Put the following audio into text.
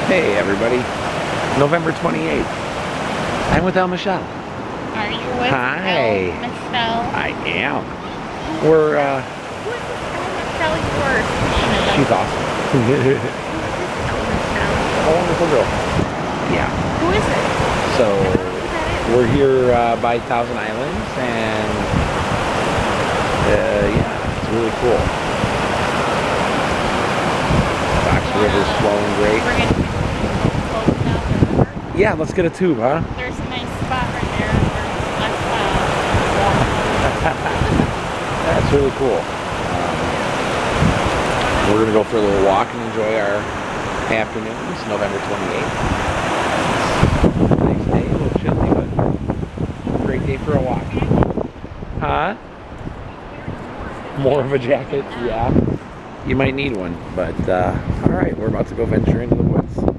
Hey everybody, November 28th. I'm with El Michelle. Are you with Hi. El Michelle? I am. We're Who is this El Michelle you were speaking about? she's awesome. Who is this El Michelle? A wonderful girl. Yeah. Who is it? So I don't know who that is. we're here by Thousand Islands, and yeah, it's really cool. Fox River's flowing great. We're going to be floating down the river. Yeah, let's get a tube, huh? There's a nice spot right there. Let's That's really cool. We're going to go for a little walk and enjoy our afternoon. It's November 28th. Nice day, a little chilly, but great day for a walk. Huh? More of a jacket? Yeah. You might need one, but alright, we're about to go venture into the woods.